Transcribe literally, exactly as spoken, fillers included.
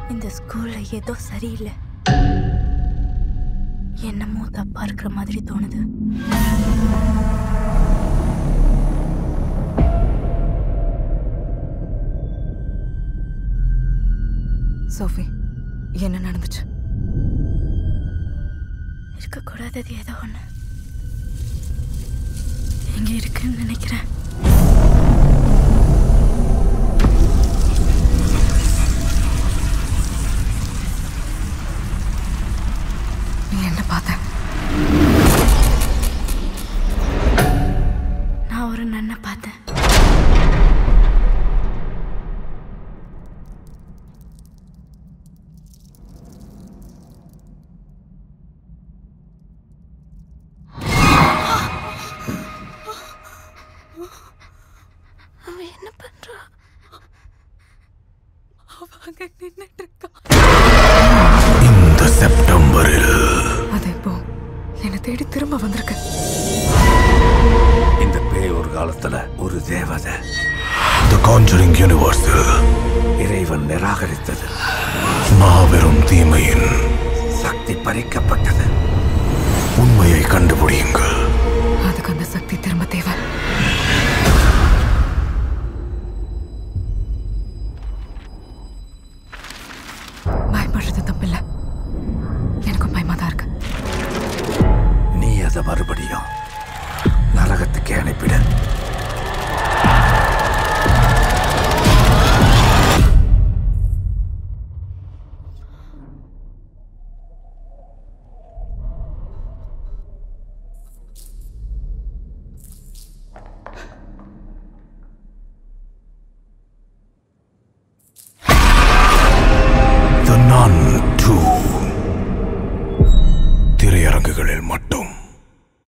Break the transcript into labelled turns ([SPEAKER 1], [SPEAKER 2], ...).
[SPEAKER 1] இந்த ஸ்கூல்ல ஏதோ சரியில்லை. என்னமோ தப்பா இருக்கிற மாதிரி தோணுது.
[SPEAKER 2] சோஃபி, என்ன நடந்துச்சு?
[SPEAKER 1] இருக்கக்கூடாதது ஏதோ ஒண்ணு எங்க இருக்குன்னு நினைக்கிறேன்.
[SPEAKER 2] நீ என்ன பார்த்த?
[SPEAKER 1] நான் ஒரு நன்னை பார்த்தேன். அவன் என்ன பண்றா? அவங்க நின்னுட்டு இருக்கா.
[SPEAKER 3] இந்த செப்டம்பரில்
[SPEAKER 2] அது இப்போ என்னை தேடி திரும்ப வந்திருக்கு.
[SPEAKER 3] இந்த பேய் ஒரு காலத்துல ஒரு தேவதை. The Conjuring universe இறைவன் நிராகரித்தது. மாபெரும் தீமையின் சக்தி பறிக்கப்பட்டது. உண்மையை கண்டுபிடியுங்கள்.
[SPEAKER 2] அதுக்கு அந்த சக்தி திரும்ப தேவை. பயப்படுறது தப்பில்லை. எனக்கும் பயமா தான் இருக்கு.
[SPEAKER 3] நீ அதை மறுபடியும் நரகத்துக்கு அனுப்பிட. The Nun two திரையரங்குகளில் மட்டும்.